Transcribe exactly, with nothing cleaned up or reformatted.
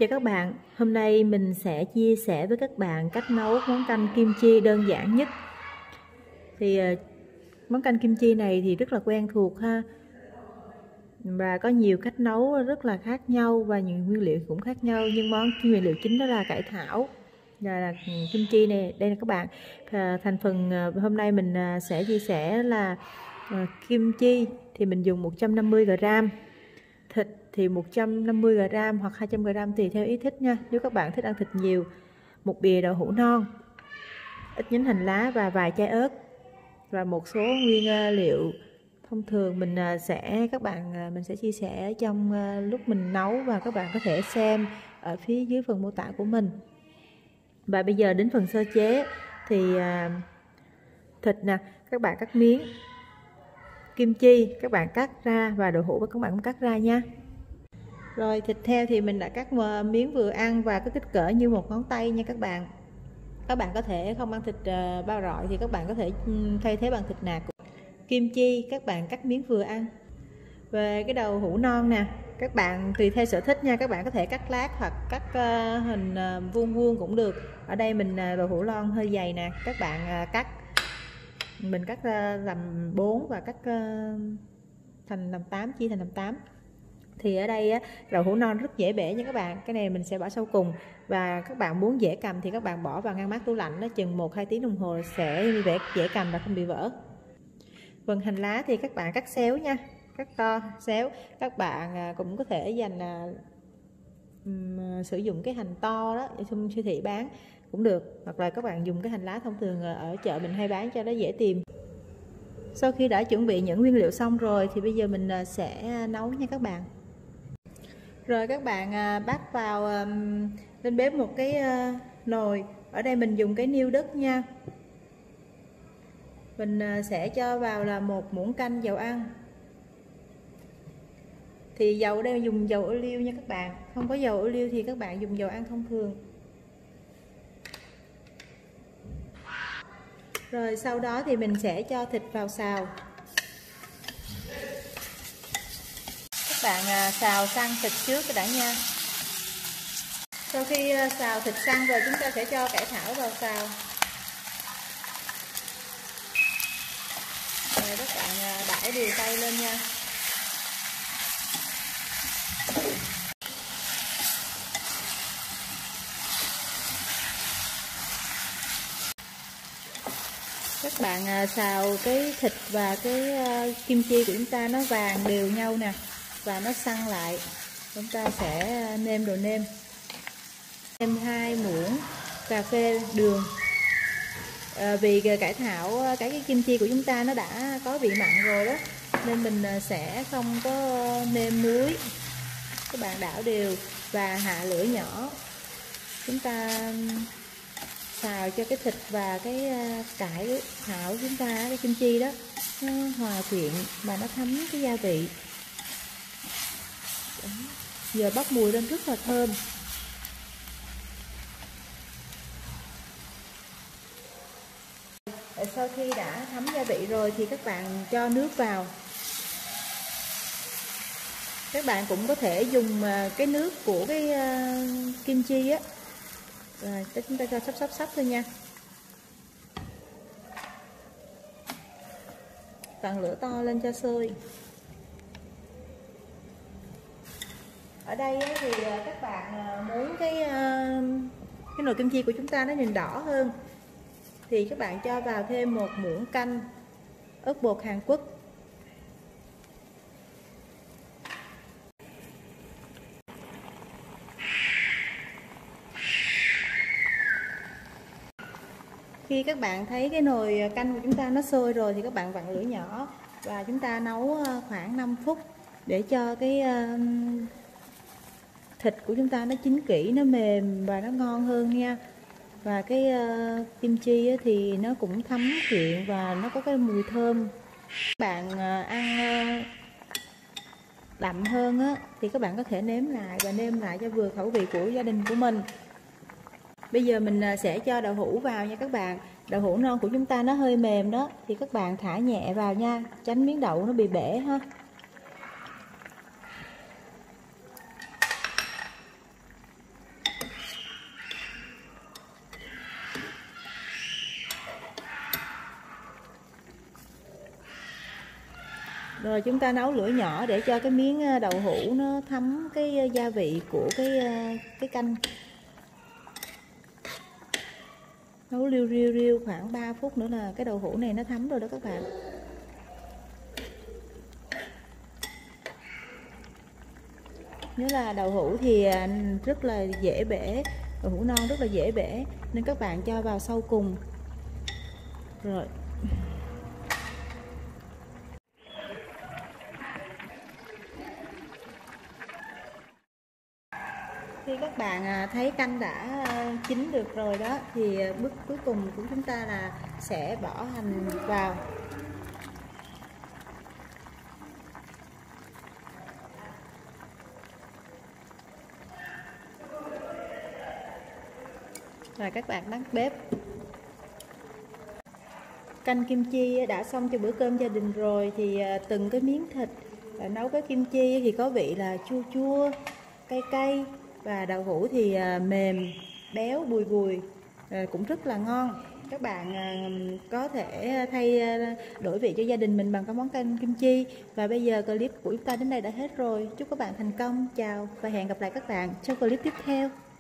Chào các bạn, hôm nay mình sẽ chia sẻ với các bạn cách nấu món canh kim chi đơn giản nhất. Thì món canh kim chi này thì rất là quen thuộc ha, và có nhiều cách nấu rất là khác nhau và những nguyên liệu cũng khác nhau, nhưng món nguyên liệu chính đó là cải thảo và là kim chi này. Đây là các bạn, thành phần hôm nay mình sẽ chia sẻ là kim chi thì mình dùng một trăm năm mươi gam, thịt thì một trăm năm mươi gam hoặc hai trăm gam tùy theo ý thích nha. Nếu các bạn thích ăn thịt nhiều, một bìa đậu hũ non, ít nhánh hành lá và vài trái ớt, và một số nguyên liệu thông thường mình sẽ các bạn mình sẽ chia sẻ trong lúc mình nấu, và các bạn có thể xem ở phía dưới phần mô tả của mình. Và bây giờ đến phần sơ chế thì thịt nè, các bạn cắt miếng, kim chi các bạn cắt ra, và đậu hũ các bạn cũng cắt ra nha. Rồi thịt heo thì mình đã cắt miếng vừa ăn và có kích cỡ như một ngón tay nha các bạn. Các bạn có thể không ăn thịt bao rọi thì các bạn có thể thay thế bằng thịt nạc. Kim chi các bạn cắt miếng vừa ăn. Về cái đầu hũ non nè, các bạn tùy theo sở thích nha, các bạn có thể cắt lát hoặc cắt hình vuông vuông cũng được. Ở đây mình đầu hũ non hơi dày nè, các bạn cắt mình cắt làm bốn và cắt thành làm tám, chia thành làm tám. Thì ở đây á, đậu hũ non rất dễ bể nha các bạn. Cái này mình sẽ bỏ sau cùng, và các bạn muốn dễ cầm thì các bạn bỏ vào ngăn mát tủ lạnh, nó chừng một hai tiếng đồng hồ sẽ dễ, dễ cầm và không bị vỡ. Phần hành lá thì các bạn cắt xéo nha, cắt to xéo. Các bạn cũng có thể dành um, sử dụng cái hành to đó ở trong siêu thị bán cũng được, hoặc là các bạn dùng cái hành lá thông thường ở chợ mình hay bán cho nó dễ tìm. Sau khi đã chuẩn bị những nguyên liệu xong rồi thì bây giờ mình sẽ nấu nha các bạn. Rồi các bạn bắt vào lên bếp một cái nồi. Ở đây mình dùng cái niêu đất nha. Mình sẽ cho vào là một muỗng canh dầu ăn. Thì dầu ở đây dùng dầu ô liu nha các bạn. Không có dầu ô liu thì các bạn dùng dầu ăn thông thường. Rồi sau đó thì mình sẽ cho thịt vào xào. Các bạn xào săn thịt trước đã nha. Sau khi xào thịt săn rồi, chúng ta sẽ cho cải thảo vào xào. Rồi các bạn đảo đều tay lên nha. Các bạn xào cái thịt và cái kim chi của chúng ta nó vàng đều nhau nè, và nó săn lại. Chúng ta sẽ nêm đồ nêm. Nêm hai muỗng cà phê đường. À, vì cải thảo, cái, cái kim chi của chúng ta nó đã có vị mặn rồi đó, nên mình sẽ không có nêm muối. Các bạn đảo đều và hạ lửa nhỏ. Chúng ta xào cho cái thịt và cái cải thảo chúng ta, cái kim chi đó nó hòa quyện và nó thấm cái gia vị. Đó. Giờ bốc mùi lên rất là thơm. Sau khi đã thấm gia vị rồi thì các bạn cho nước vào. Các bạn cũng có thể dùng cái nước của cái kim chi á. Rồi chúng ta cho sắp sắp sắp thôi nha. Tàn lửa to lên cho sôi. Ở đây thì các bạn muốn cái cái nồi kim chi của chúng ta nó nhìn đỏ hơn thì các bạn cho vào thêm một muỗng canh ớt bột Hàn Quốc. Khi các bạn thấy cái nồi canh của chúng ta nó sôi rồi thì các bạn vặn lửa nhỏ và chúng ta nấu khoảng năm phút để cho cái thịt của chúng ta nó chín kỹ, nó mềm và nó ngon hơn nha. Và cái uh, kim chi thì nó cũng thấm quyện và nó có cái mùi thơm. Các bạn uh, ăn uh, đậm hơn á, thì các bạn có thể nếm lại và nêm lại cho vừa khẩu vị của gia đình của mình. Bây giờ mình uh, sẽ cho đậu hũ vào nha các bạn. Đậu hũ non của chúng ta nó hơi mềm đó, thì các bạn thả nhẹ vào nha, tránh miếng đậu nó bị bể ha. Rồi chúng ta nấu lửa nhỏ để cho cái miếng đậu hũ nó thấm cái gia vị của cái cái canh. Nấu riu riu riu khoảng ba phút nữa là cái đậu hũ này nó thấm rồi đó các bạn. Nhớ là đậu hũ thì rất là dễ bể, đậu hũ non rất là dễ bể nên các bạn cho vào sau cùng. Rồi. Khi các bạn thấy canh đã chín được rồi đó thì bước cuối cùng của chúng ta là sẽ bỏ hành vào. Rồi các bạn tắt bếp. Canh kim chi đã xong cho bữa cơm gia đình rồi thì từng cái miếng thịt nấu với kim chi thì có vị là chua chua, cay cay và đậu hũ thì mềm, béo, bùi bùi, cũng rất là ngon. Các bạn có thể thay đổi vị cho gia đình mình bằng cái món canh kim chi. Và bây giờ clip của chúng ta đến đây đã hết rồi. Chúc các bạn thành công. Chào và hẹn gặp lại các bạn trong clip tiếp theo.